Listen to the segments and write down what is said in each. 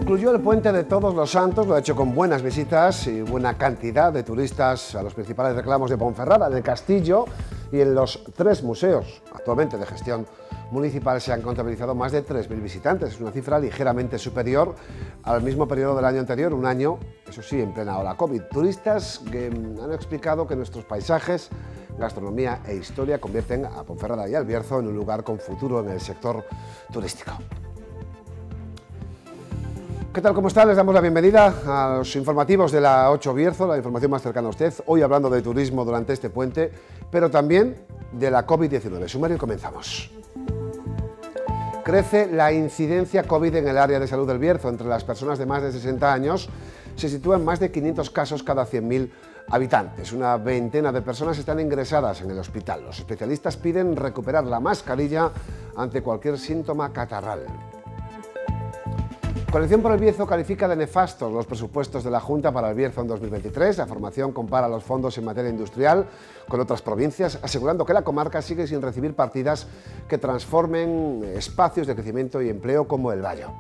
Concluyó el Puente de Todos los Santos, lo ha hecho con buenas visitas y buena cantidad de turistas a los principales reclamos de Ponferrada, en el Castillo y en los 3 museos actualmente de gestión municipal se han contabilizado más de 3.000 visitantes, es una cifra ligeramente superior al mismo periodo del año anterior, un año, eso sí, en plena ola COVID. Turistas que han explicado que nuestros paisajes, gastronomía e historia convierten a Ponferrada y al Bierzo en un lugar con futuro en el sector turístico. ¿Qué tal? ¿Cómo están? Les damos la bienvenida a los informativos de la 8 Bierzo, la información más cercana a usted. Hoy hablando de turismo durante este puente, pero también de la COVID-19. Sumario y comenzamos. Crece la incidencia COVID en el área de salud del Bierzo. Entre las personas de más de 60 años se sitúan más de 500 casos cada 100.000 habitantes. Una veintena de personas están ingresadas en el hospital. Los especialistas piden recuperar la mascarilla ante cualquier síntoma catarral. Coalición por el Bierzo califica de nefastos los presupuestos de la Junta para el Bierzo en 2023. La formación compara los fondos en materia industrial con otras provincias, asegurando que la comarca sigue sin recibir partidas que transformen espacios de crecimiento y empleo como el Bayo.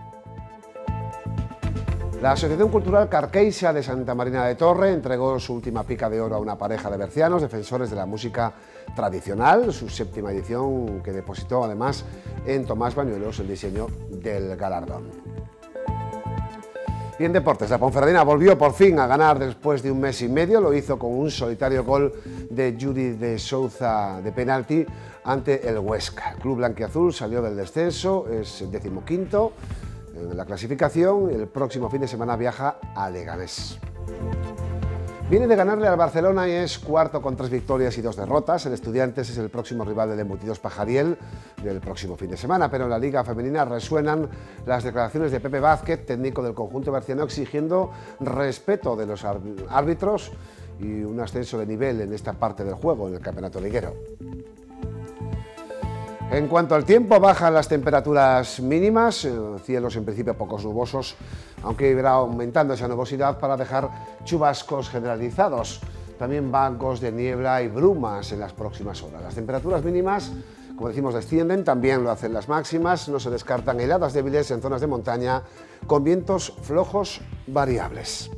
La Asociación Cultural Carqueixa de Santa Marina de Torre entregó su última pica de oro a una pareja de bercianos, defensores de la música tradicional, su 7ª edición, que depositó además en Tomás Bañuelos el diseño del galardón. Y en deportes, la Ponferradina volvió por fin a ganar después de un mes y medio. Lo hizo con un solitario gol de Judy de Souza de penalti ante el Huesca. El club blanquiazul salió del descenso, es el 15º en la clasificación. El próximo fin de semana viaja a Leganés. Viene de ganarle al Barcelona y es cuarto con 3 victorias y 2 derrotas. El Estudiantes es el próximo rival del Embutidos Pajariel del próximo fin de semana, pero en la Liga Femenina resuenan las declaraciones de Pepe Vázquez, técnico del conjunto berciano, exigiendo respeto de los árbitros y un ascenso de nivel en esta parte del juego, en el campeonato liguero. En cuanto al tiempo, bajan las temperaturas mínimas, cielos en principio pocos nubosos, aunque irá aumentando esa nubosidad para dejar chubascos generalizados. También bancos de niebla y brumas en las próximas horas. Las temperaturas mínimas, como decimos, descienden, también lo hacen las máximas, no se descartan heladas débiles en zonas de montaña con vientos flojos variables.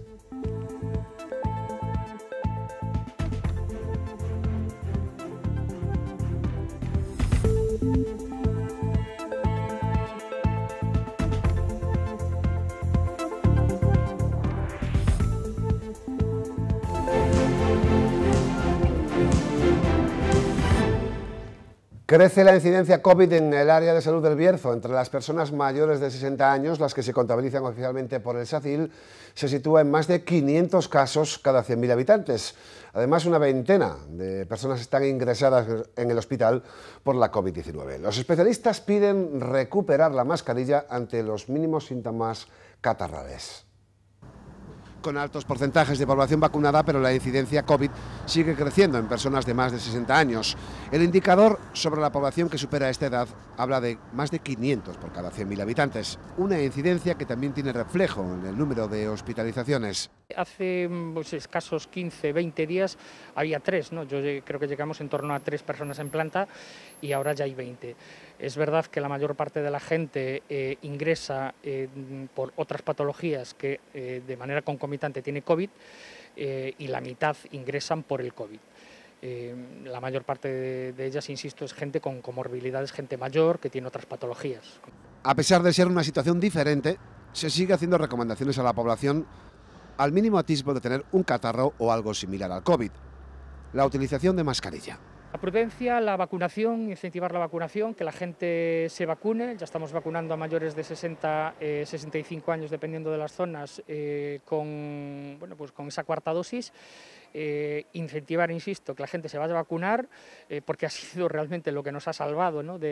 Crece la incidencia COVID en el área de salud del Bierzo. Entre las personas mayores de 60 años, las que se contabilizan oficialmente por el SACIL, se sitúa en más de 500 casos cada 100.000 habitantes. Además, una veintena de personas están ingresadas en el hospital por la COVID-19. Los especialistas piden recuperar la mascarilla ante los mínimos síntomas catarrales. Con altos porcentajes de población vacunada, pero la incidencia COVID sigue creciendo en personas de más de 60 años. El indicador sobre la población que supera esta edad habla de más de 500 por cada 100.000 habitantes, una incidencia que también tiene reflejo en el número de hospitalizaciones. Hace escasos 15, 20 días había 3, ¿no? Yo creo que llegamos en torno a 3 personas en planta y ahora ya hay 20. Es verdad que la mayor parte de la gente ingresa por otras patologías que de manera concomitante tiene COVID y la mitad ingresan por el COVID. La mayor parte de ellas, insisto, es gente con comorbilidades, gente mayor que tiene otras patologías. A pesar de ser una situación diferente, se sigue haciendo recomendaciones a la población al mínimo atisbo de tener un catarro o algo similar al COVID. La utilización de mascarilla. La prudencia, la vacunación, incentivar la vacunación, que la gente se vacune. Ya estamos vacunando a mayores de 60, 65 años, dependiendo de las zonas, con esa 4ª dosis. Incentivar, insisto, que la gente se vaya a vacunar, porque ha sido realmente lo que nos ha salvado, ¿no?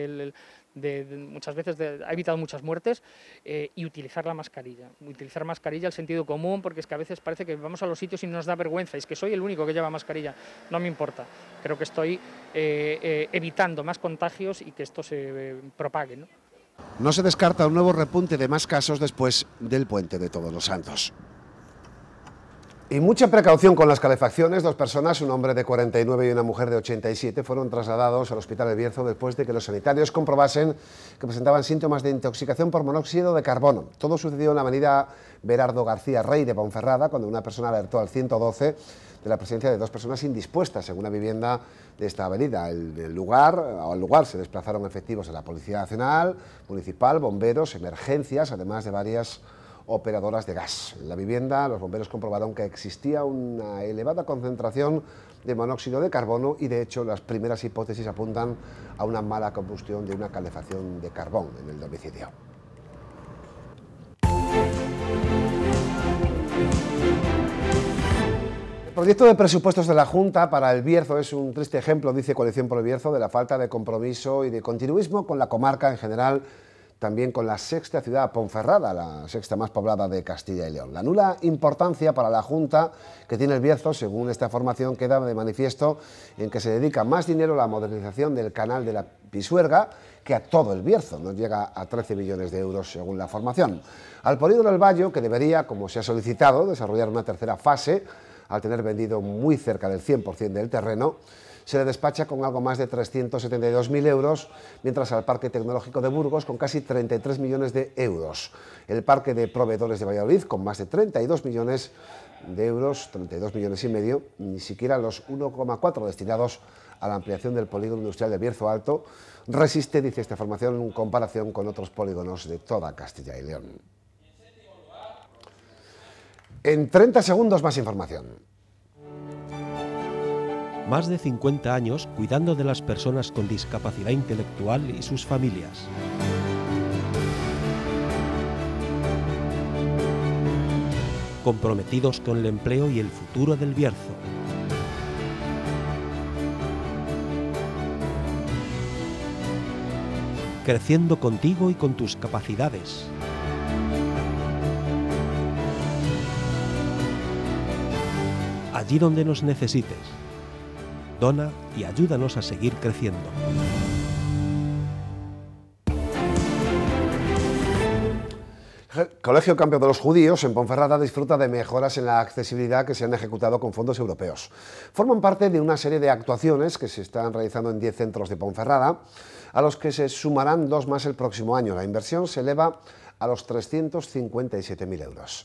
Muchas veces ha evitado muchas muertes, y utilizar la mascarilla. Utilizar mascarilla, el sentido común, porque es que a veces parece que vamos a los sitios y nos da vergüenza, es que soy el único que lleva mascarilla. No me importa, creo que estoy evitando más contagios y que esto se propague, ¿no? No se descarta un nuevo repunte de más casos después del Puente de Todos los Santos. Y mucha precaución con las calefacciones. 2 personas, un hombre de 49 y una mujer de 87, fueron trasladados al hospital de Bierzo después de que los sanitarios comprobasen que presentaban síntomas de intoxicación por monóxido de carbono. Todo sucedió en la avenida Berardo García Rey de Ponferrada, cuando una persona alertó al 112 de la presencia de 2 personas indispuestas en una vivienda de esta avenida. Al lugar se desplazaron efectivos de la Policía Nacional, Municipal, bomberos, emergencias, además de varias operadoras de gas. En la vivienda, los bomberos comprobaron que existía una elevada concentración de monóxido de carbono y, de hecho, las primeras hipótesis apuntan a una mala combustión de una calefacción de carbón en el domicilio. El proyecto de presupuestos de la Junta para el Bierzo es un triste ejemplo, dice Coalición por el Bierzo, de la falta de compromiso y de continuismo con la comarca en general, también con la sexta ciudad, Ponferrada, la sexta más poblada de Castilla y León. La nula importancia para la Junta que tiene el Bierzo, según esta formación, queda de manifiesto en que se dedica más dinero a la modernización del canal de la Pisuerga que a todo el Bierzo. No llega a 13 millones de euros según la formación. Al Polígono del Bayo, que debería, como se ha solicitado, desarrollar una tercera fase, al tener vendido muy cerca del 100% del terreno, se le despacha con algo más de 372.000 euros, mientras al Parque Tecnológico de Burgos con casi 33 millones de euros. El Parque de Proveedores de Valladolid con más de 32 millones de euros, 32 millones y medio, ni siquiera los 1,4 destinados a la ampliación del polígono industrial de Bierzo Alto resiste, dice esta formación, en comparación con otros polígonos de toda Castilla y León. En 30 segundos más información. Más de 50 años cuidando de las personas con discapacidad intelectual y sus familias. Comprometidos con el empleo y el futuro del Bierzo. Creciendo contigo y con tus capacidades. Allí donde nos necesites. Dona y ayúdanos a seguir creciendo. El Colegio Campo de los Judíos en Ponferrada disfruta de mejoras en la accesibilidad que se han ejecutado con fondos europeos. Forman parte de una serie de actuaciones que se están realizando en 10 centros de Ponferrada, a los que se sumarán 2 más el próximo año. La inversión se eleva a los 357.000 euros.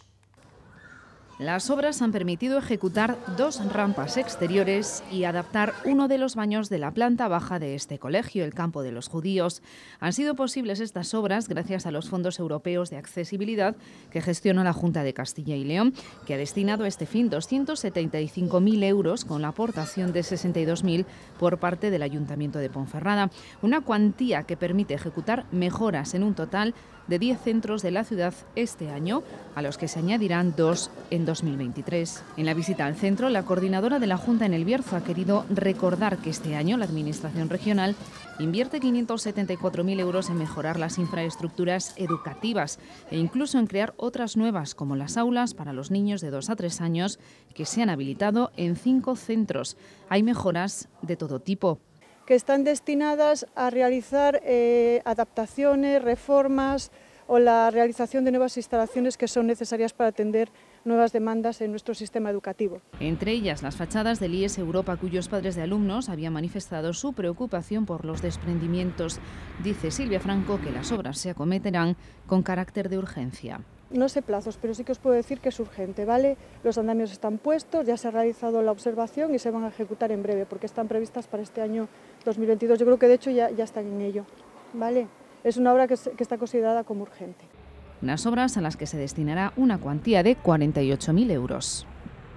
Las obras han permitido ejecutar 2 rampas exteriores y adaptar uno de los baños de la planta baja de este colegio, el Campo de los Judíos. Han sido posibles estas obras gracias a los fondos europeos de accesibilidad que gestiona la Junta de Castilla y León, que ha destinado a este fin 275.000 euros con la aportación de 62.000 por parte del Ayuntamiento de Ponferrada. Una cuantía que permite ejecutar mejoras en un total de 10 centros de la ciudad este año, a los que se añadirán 2 en 2023. En la visita al centro, la coordinadora de la Junta en el Bierzo ha querido recordar que este año la Administración regional invierte 574.000 euros en mejorar las infraestructuras educativas e incluso en crear otras nuevas, como las aulas para los niños de 2 a 3 años, que se han habilitado en 5 centros. Hay mejoras de todo tipo, que están destinadas a realizar adaptaciones, reformas o la realización de nuevas instalaciones que son necesarias para atender nuevas demandas en nuestro sistema educativo. Entre ellas, las fachadas del IES Europa, cuyos padres de alumnos habían manifestado su preocupación por los desprendimientos. Dice Silvia Franco que las obras se acometerán con carácter de urgencia. No sé plazos, pero sí que os puedo decir que es urgente, ¿vale? Los andamios están puestos, ya se ha realizado la observación y se van a ejecutar en breve, porque están previstas para este año 2022. Yo creo que de hecho ya están en ello, ¿vale? Es una obra que está considerada como urgente. Unas obras a las que se destinará una cuantía de 48.000 euros.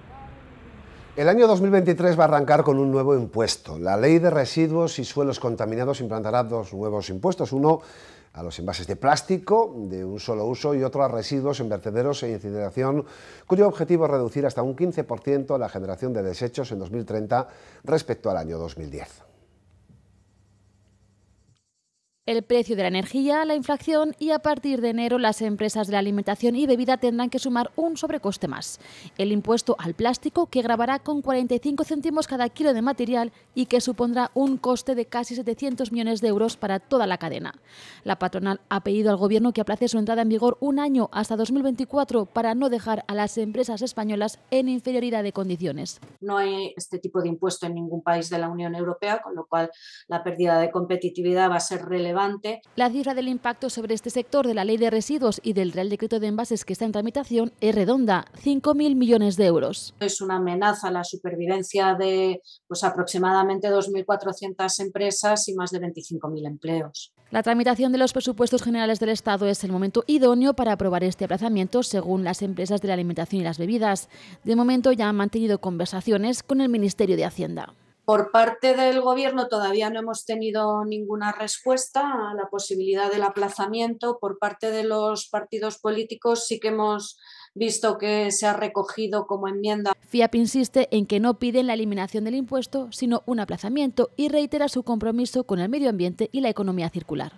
El año 2023 va a arrancar con un nuevo impuesto. La Ley de Residuos y Suelos Contaminados implantará 2 nuevos impuestos. Uno a los envases de plástico de un solo uso y otro a residuos en vertederos e incineración, cuyo objetivo es reducir hasta un 15% la generación de desechos en 2030 respecto al año 2010. el precio de la energía, la inflación y a partir de enero las empresas de la alimentación y bebida tendrán que sumar un sobrecoste más. El impuesto al plástico, que gravará con 45 céntimos cada kilo de material y que supondrá un coste de casi 700 millones de euros para toda la cadena. La patronal ha pedido al Gobierno que aplace su entrada en vigor un año hasta 2024 para no dejar a las empresas españolas en inferioridad de condiciones. No hay este tipo de impuesto en ningún país de la Unión Europea, con lo cual la pérdida de competitividad va a ser relevante. La cifra del impacto sobre este sector de la Ley de Residuos y del Real Decreto de Envases que está en tramitación es redonda, 5.000 millones de euros. Es una amenaza a la supervivencia de aproximadamente 2.400 empresas y más de 25.000 empleos. La tramitación de los presupuestos generales del Estado es el momento idóneo para aprobar este aplazamiento, según las empresas de la alimentación y las bebidas. De momento ya han mantenido conversaciones con el Ministerio de Hacienda. Por parte del Gobierno todavía no hemos tenido ninguna respuesta a la posibilidad del aplazamiento. Por parte de los partidos políticos sí que hemos visto que se ha recogido como enmienda. FIAP insiste en que no piden la eliminación del impuesto, sino un aplazamiento y reitera su compromiso con el medio ambiente y la economía circular.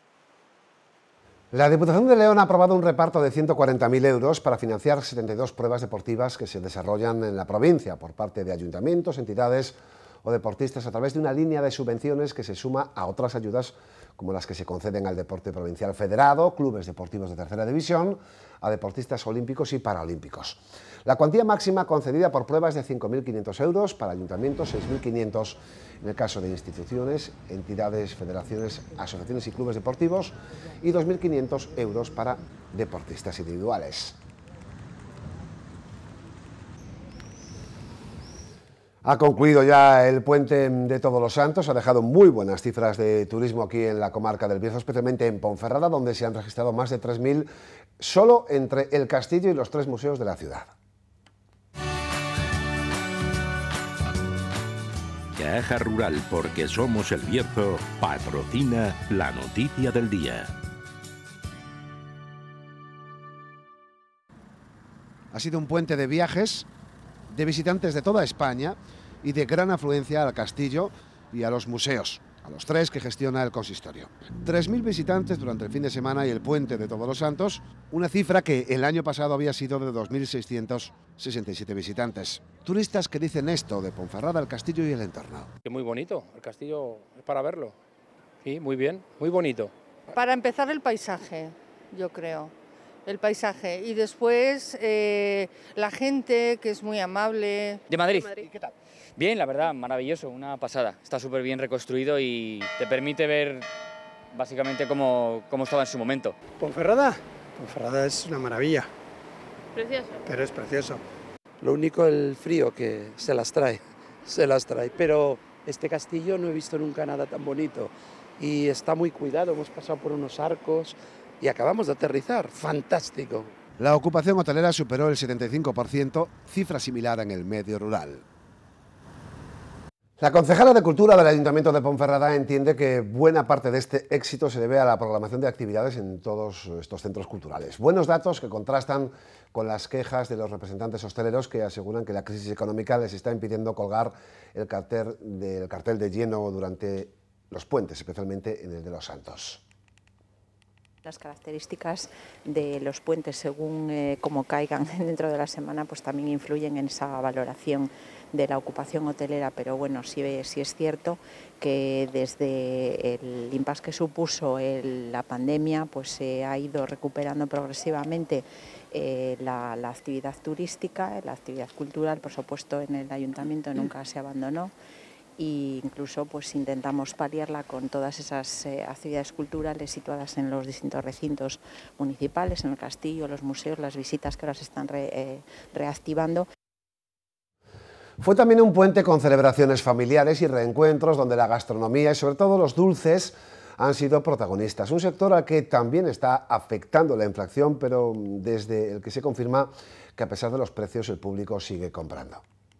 La Diputación de León ha aprobado un reparto de 140.000 euros para financiar 72 pruebas deportivas que se desarrollan en la provincia por parte de ayuntamientos, entidades o deportistas a través de una línea de subvenciones que se suma a otras ayudas como las que se conceden al deporte provincial federado, clubes deportivos de tercera división, a deportistas olímpicos y paraolímpicos. La cuantía máxima concedida por prueba es de 5.500 euros, para ayuntamientos 6.500 en el caso de instituciones, entidades, federaciones, asociaciones y clubes deportivos y 2.500 euros para deportistas individuales. Ha concluido ya el puente de Todos los Santos, ha dejado muy buenas cifras de turismo aquí en la comarca del Bierzo, especialmente en Ponferrada, donde se han registrado más de 3.000 solo entre el castillo y los 3 museos de la ciudad. Caja Rural, porque somos el Bierzo, patrocina la noticia del día. Ha sido un puente de viajes de visitantes de toda España y de gran afluencia al castillo y a los museos, a los 3 que gestiona el consistorio. 3.000 visitantes durante el fin de semana y el puente de Todos los Santos, una cifra que el año pasado había sido de 2.667 visitantes. Turistas que dicen esto de Ponferrada, el castillo y el entorno. Muy bonito, el castillo es para verlo. Sí, muy bien, muy bonito. Para empezar el paisaje, yo creo. El paisaje y después la gente, que es muy amable. De Madrid. ¿Qué tal? Bien, la verdad, maravilloso, una pasada. Está súper bien reconstruido y te permite ver básicamente cómo estaba en su momento. ¿Ponferrada? Ponferrada es una maravilla. Precioso. Pero es precioso. Lo único el frío que se las trae, pero este castillo no he visto nunca nada tan bonito y está muy cuidado, hemos pasado por unos arcos y acabamos de aterrizar, fantástico. La ocupación hotelera superó el 75%, cifra similar en el medio rural. La concejala de Cultura del Ayuntamiento de Ponferrada entiende que buena parte de este éxito se debe a la programación de actividades en todos estos centros culturales. Buenos datos que contrastan con las quejas de los representantes hosteleros que aseguran que la crisis económica les está impidiendo colgar el cartel de lleno durante los puentes, especialmente en el de los Santos. Las características de los puentes, según cómo caigan dentro de la semana, pues también influyen en esa valoración de la ocupación hotelera, pero bueno, sí es cierto que desde el impasse que supuso la pandemia, pues se ha ido recuperando progresivamente la actividad turística, la actividad cultural, por supuesto en el ayuntamiento nunca se abandonó. E incluso pues intentamos paliarla con todas esas actividades culturales situadas en los distintos recintos municipales, en el castillo, los museos, las visitas que ahora se están reactivando. Fue también un puente con celebraciones familiares y reencuentros donde la gastronomía y sobre todo los dulces han sido protagonistas. Un sector al que también está afectando la inflación, pero desde el que se confirma que a pesar de los precios el público sigue comprando.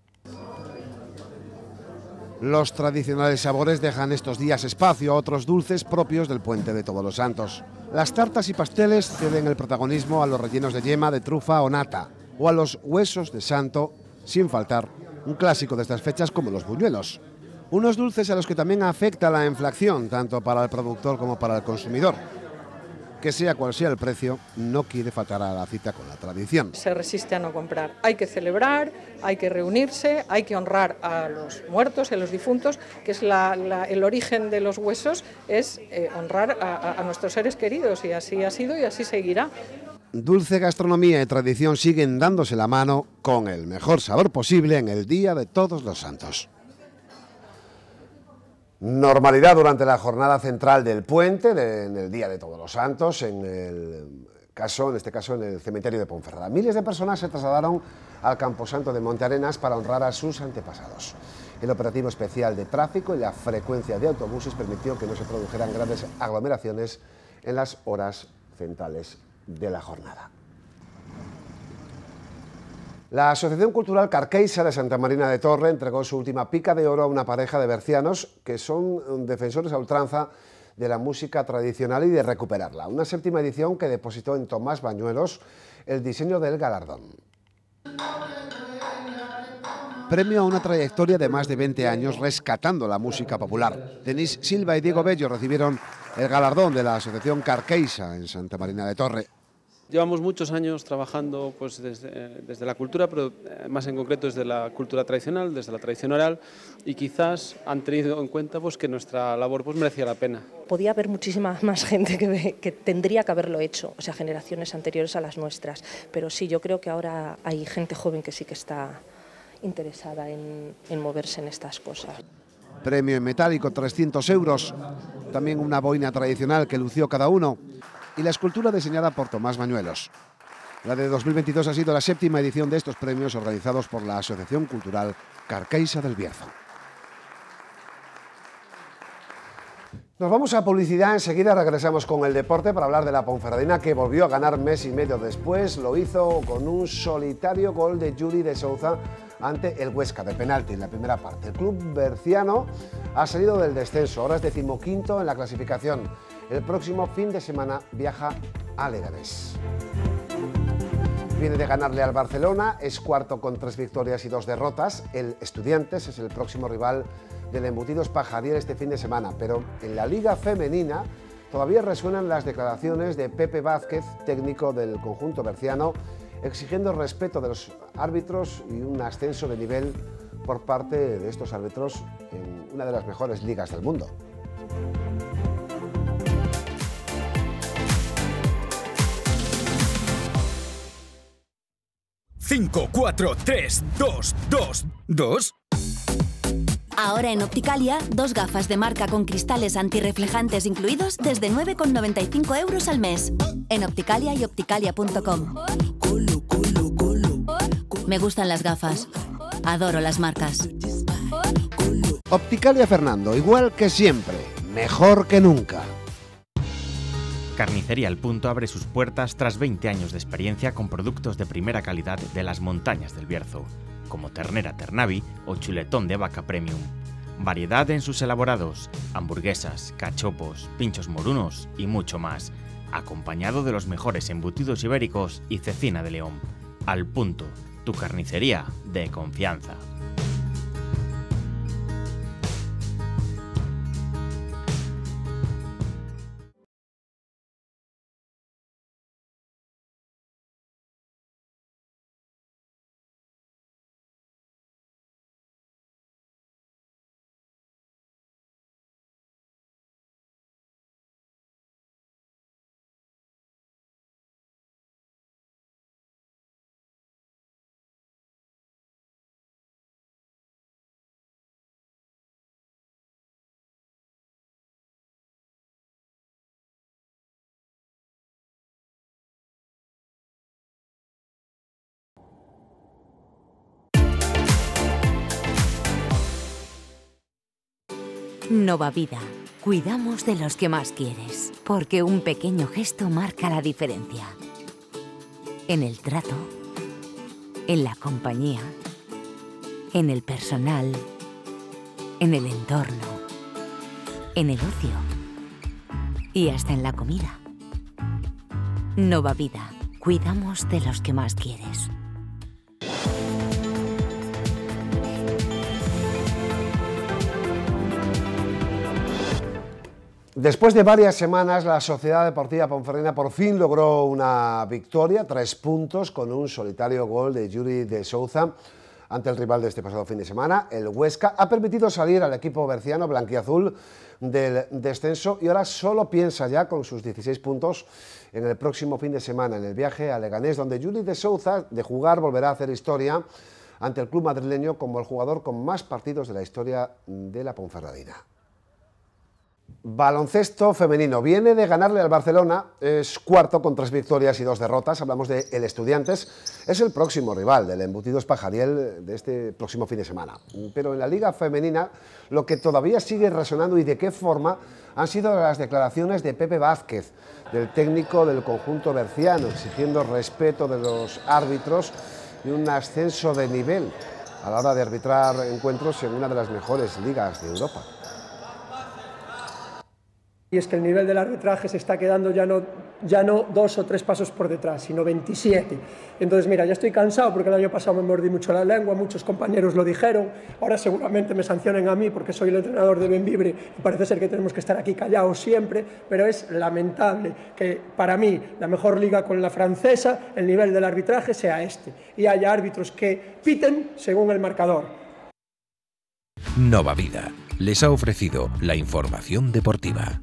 Los tradicionales sabores dejan estos días espacio a otros dulces propios del puente de Todos los Santos. Las tartas y pasteles ceden el protagonismo a los rellenos de yema, de trufa o nata, o a los huesos de santo, sin faltar un clásico de estas fechas como los buñuelos. Unos dulces a los que también afecta la inflación, tanto para el productor como para el consumidor. Que sea cual sea el precio, no quiere faltar a la cita con la tradición. Se resiste a no comprar. Hay que celebrar, hay que reunirse, hay que honrar a los muertos, a los difuntos, que es el origen de los huesos, es honrar a nuestros seres queridos, y así ha sido y así seguirá. Dulce gastronomía y tradición siguen dándose la mano con el mejor sabor posible en el Día de Todos los Santos. Normalidad durante la jornada central del puente, en el Día de Todos los Santos, en este caso en el cementerio de Ponferrada. Miles de personas se trasladaron al camposanto de Monte Arenas para honrar a sus antepasados. El operativo especial de tráfico y la frecuencia de autobuses permitió que no se produjeran grandes aglomeraciones en las horas centrales de la jornada. La Asociación Cultural Carqueixa de Santa Marina de Torre entregó su última pica de oro a una pareja de bercianos que son defensores a ultranza de la música tradicional y de recuperarla. Una 7ª edición que depositó en Tomás Bañuelos el diseño del galardón. Premio a una trayectoria de más de 20 años rescatando la música popular. Denis Silva y Diego Bello recibieron el galardón de la Asociación Carqueixa en Santa Marina de Torre. Llevamos muchos años trabajando pues, desde la cultura, pero más en concreto desde la cultura tradicional, desde la tradición oral, y quizás han tenido en cuenta pues, que nuestra labor pues, merecía la pena. Podía haber muchísima más gente que tendría que haberlo hecho, o sea, generaciones anteriores a las nuestras, pero sí, yo creo que ahora hay gente joven que sí que está interesada en moverse en estas cosas. Premio en metálico, 300 euros, también una boina tradicional que lució cada uno, y la escultura diseñada por Tomás Bañuelos. La de 2022 ha sido la 7ª edición de estos premios organizados por la Asociación Cultural Carqueixa del Bierzo. Nos vamos a publicidad, enseguida regresamos con el deporte para hablar de la Ponferradina, que volvió a ganar mes y medio después. Lo hizo con un solitario gol de Yuri de Souza ante el Huesca de penalti en la primera parte. El club berciano ha salido del descenso, ahora es 15º en la clasificación. El próximo fin de semana viaja a Leganés. Viene de ganarle al Barcelona, es cuarto con 3 victorias y 2 derrotas. El Estudiantes es el próximo rival del Embutidos Pajariel este fin de semana, pero en la Liga Femenina todavía resuenan las declaraciones de Pepe Vázquez, técnico del conjunto berciano, exigiendo el respeto de los árbitros y un ascenso de nivel por parte de estos árbitros en una de las mejores ligas del mundo. Cinco, 4, 3, 2, 2, 2. Ahora en Opticalia, 2 gafas de marca con cristales antirreflejantes incluidos desde 9,95 euros al mes. En Opticalia y opticalia.com. Me gustan las gafas. Adoro las marcas. Opticalia Fernando, igual que siempre, mejor que nunca. Carnicería El Punto abre sus puertas tras 20 años de experiencia con productos de primera calidad de las montañas del Bierzo, como ternera Ternavi o chuletón de vaca premium. Variedad en sus elaborados, hamburguesas, cachopos, pinchos morunos y mucho más, acompañado de los mejores embutidos ibéricos y cecina de león. Al Punto, tu carnicería de confianza. Nova Vida. Cuidamos de los que más quieres, porque un pequeño gesto marca la diferencia. En el trato, en la compañía, en el personal, en el entorno, en el ocio y hasta en la comida. Nova Vida. Cuidamos de los que más quieres. Después de varias semanas, la Sociedad Deportiva Ponferradina por fin logró una victoria, 3 puntos, con un solitario gol de Yuri de Souza ante el rival de este pasado fin de semana. El Huesca ha permitido salir al equipo berciano blanquiazul del descenso y ahora solo piensa ya con sus 16 puntos en el próximo fin de semana en el viaje a Leganés, donde Yuri de Souza, de jugar, volverá a hacer historia ante el club madrileño como el jugador con más partidos de la historia de la Ponferradina. Baloncesto femenino. Viene de ganarle al Barcelona, es cuarto con 3 victorias y 2 derrotas. Hablamos de el Estudiantes, es el próximo rival del Embutidos Pajariel de este próximo fin de semana. Pero en la Liga Femenina lo que todavía sigue resonando y de qué forma han sido las declaraciones de Pepe Vázquez, del técnico del conjunto berciano, exigiendo respeto de los árbitros y un ascenso de nivel a la hora de arbitrar encuentros en una de las mejores ligas de Europa. Y es que el nivel del arbitraje se está quedando ya no 2 o 3 pasos por detrás, sino 27. Entonces, mira, ya estoy cansado porque el año pasado me mordí mucho la lengua, muchos compañeros lo dijeron, ahora seguramente me sancionen a mí porque soy el entrenador de Bembibre y parece ser que tenemos que estar aquí callados siempre, pero es lamentable que para mí la mejor liga con la francesa, el nivel del arbitraje sea este, y haya árbitros que piten según el marcador. Nova Vida les ha ofrecido la información deportiva.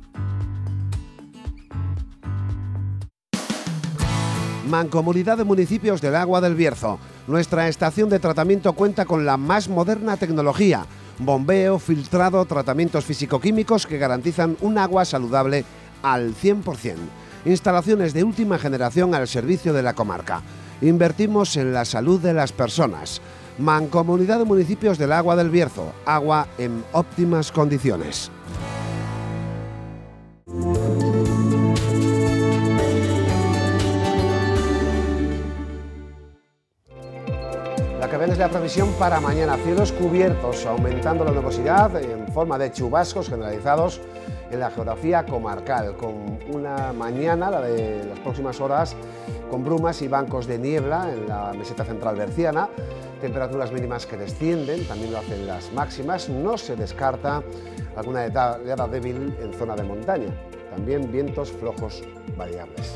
Mancomunidad de Municipios del Agua del Bierzo. Nuestra estación de tratamiento cuenta con la más moderna tecnología, bombeo, filtrado, tratamientos físico-químicos que garantizan un agua saludable al 100%. Instalaciones de última generación al servicio de la comarca. Invertimos en la salud de las personas. Mancomunidad de Municipios del Agua del Bierzo. Agua en óptimas condiciones. La que ven es la previsión para mañana. Cielos cubiertos, aumentando la nubosidad en forma de chubascos generalizados en la geografía comarcal, con una mañana, la de las próximas horas, con brumas y bancos de niebla en la meseta central berciana, temperaturas mínimas que descienden, también lo hacen las máximas, no se descarta alguna helada débil en zona de montaña, también vientos flojos variables.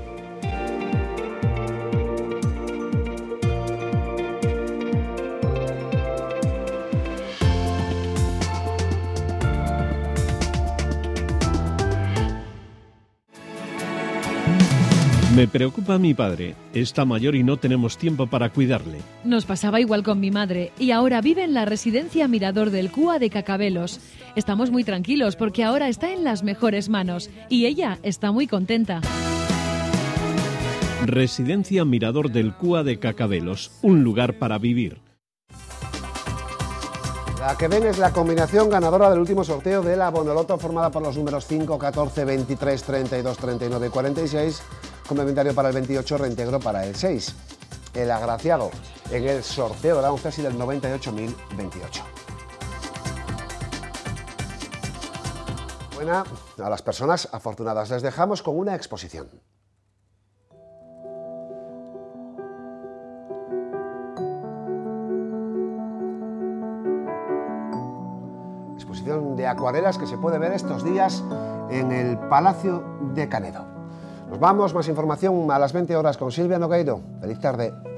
Me preocupa mi padre. Está mayor y no tenemos tiempo para cuidarle. Nos pasaba igual con mi madre y ahora vive en la residencia Mirador del Cúa de Cacabelos. Estamos muy tranquilos porque ahora está en las mejores manos y ella está muy contenta. Residencia Mirador del Cúa de Cacabelos, un lugar para vivir. La que ven es la combinación ganadora del último sorteo de la Bonoloto, formada por los números 5, 14, 23, 32, 39 y 46, complementario para el 28, reintegro para el 6. El agraciado en el sorteo de la 11 del 98.028. Buena a las personas afortunadas. Les dejamos con una exposición. De acuarelas que se puede ver estos días en el Palacio de Canedo. Nos vamos, más información a las 20 horas con Silvia Nogueiro. Feliz tarde.